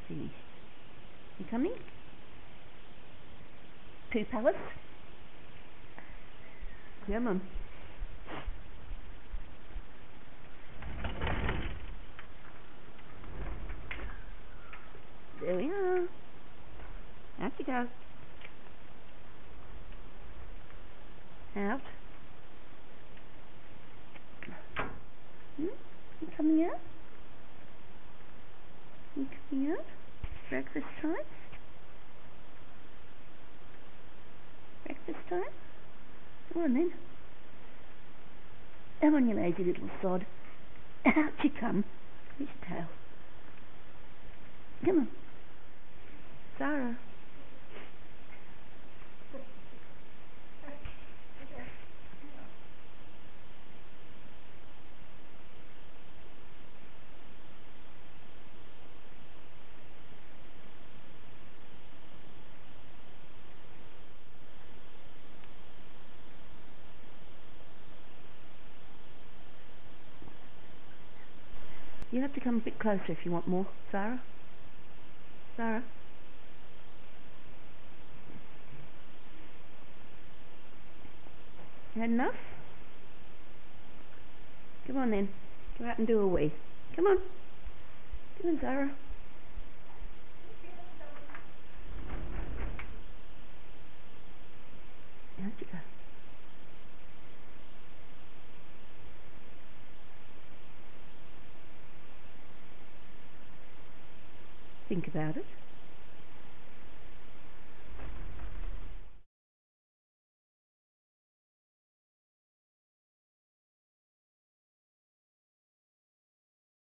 see. You coming? Poo palace? Come on. There we are. Out you go. Out. You coming out? You coming out? Breakfast time? Breakfast time? Come on then. Come on, you lazy little sod. Out you come. Where's your tail? Come on. Zara. You have to come a bit closer if you want more, Zara. Zara. You had enough? Come on then. Go out and do a wee. Come on. Come on, Zara. Out you go. Think about it.